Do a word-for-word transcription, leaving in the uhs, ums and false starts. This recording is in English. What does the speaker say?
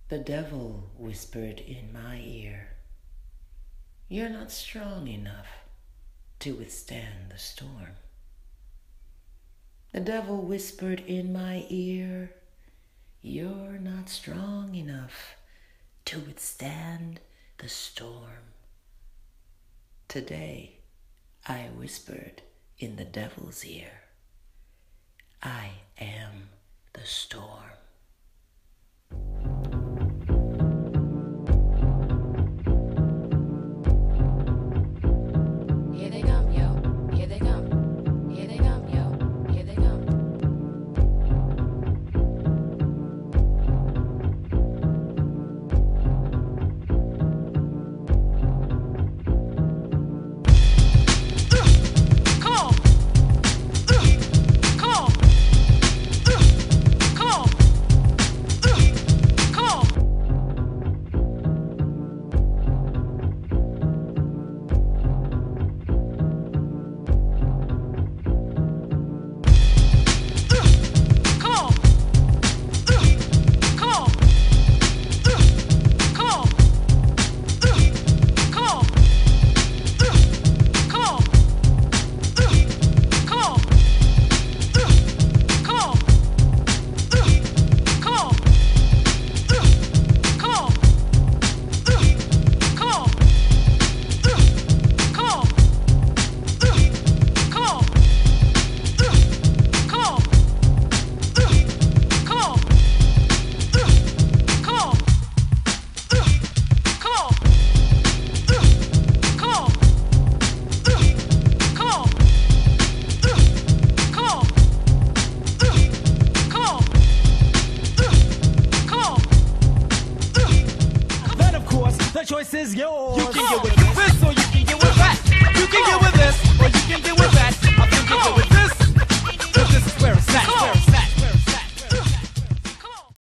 The devil whispered in my ear, "You're not strong enough to withstand the storm." The devil whispered in my ear, "You're not strong enough to withstand the storm." Today, I whispered in the devil's ear, "I am the storm." Here they come, yo. Here they come. Here they come, yo. Here they come. The choice is yours. You can get with this or